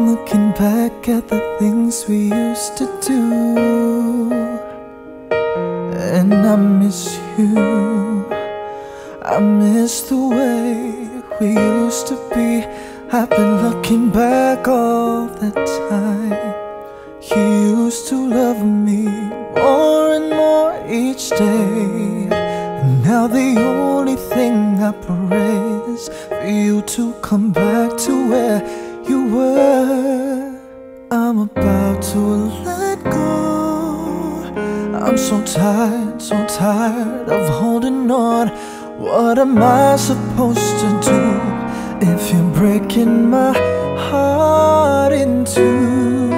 looking back at the things we used to do, and I miss you. I miss the way we used to be. I've been looking back all the time. You used to love me more and more each day, and now the only thing I pray is for you to come back to where you were. I'm about to let go. I'm so tired of holding on. What am I supposed to do if you're breaking my heart in two?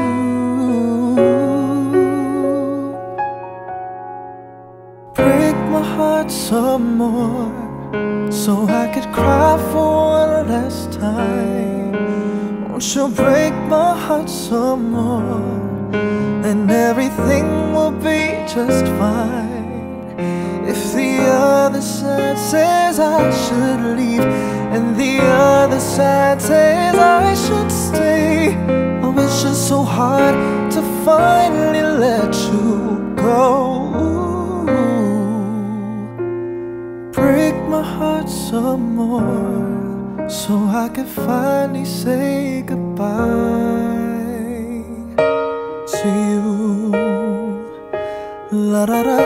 Break my heart some more, so I could cry for one last time. Won't you break my heart some more, and everything will be just fine. If the other side says I should leave, and the other side says I should stay, oh, it's just so hard to finally let you go. Break my heart some more, so I can finally say goodbye to you. La da da.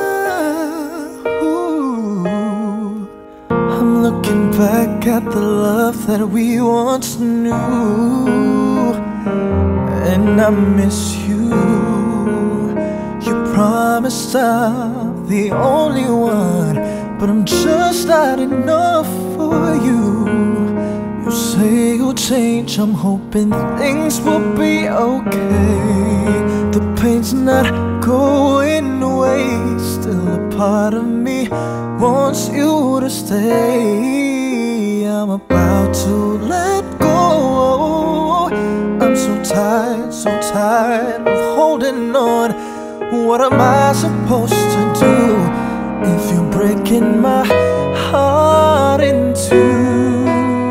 Ooh. I'm looking back at the love that we once knew, and I miss you. You promised I'm the only one, but I'm just not enough for you. You say you'll change, I'm hoping things will be okay. The pain's not going away, still a part of me wants you to stay. I'm about to let go. I'm so tired of holding on. What am I supposed to do if you're breaking my heart in two?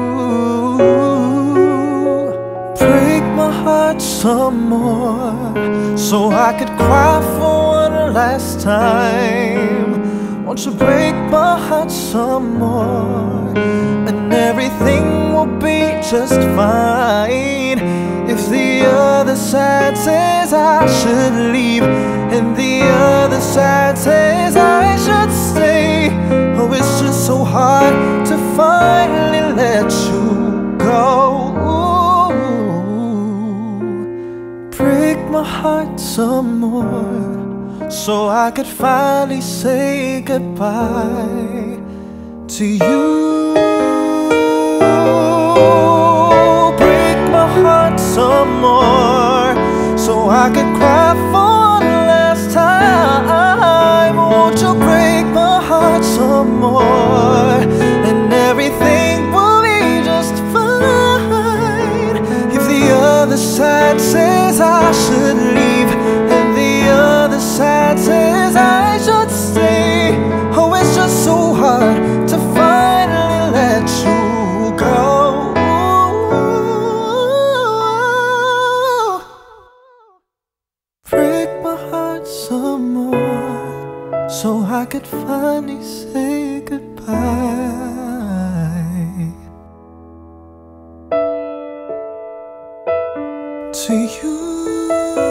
Break my heart some more, so I could cry for one last time. Won't you break my heart some more, and everything will be just fine. If the other side says I should leave, and the other side says I should stay, oh, it's just so hard to finally let you go. Break my heart some more, so I could finally say goodbye to you. Break my heart some more, so I could cry for one last time. Won't you break my heart some more, and everything will be just fine. If the other side says I should leave, and the other side says I should stay, oh, it's just so hard to finally let you go. Break my heart some more, so I could finally say goodbye to you.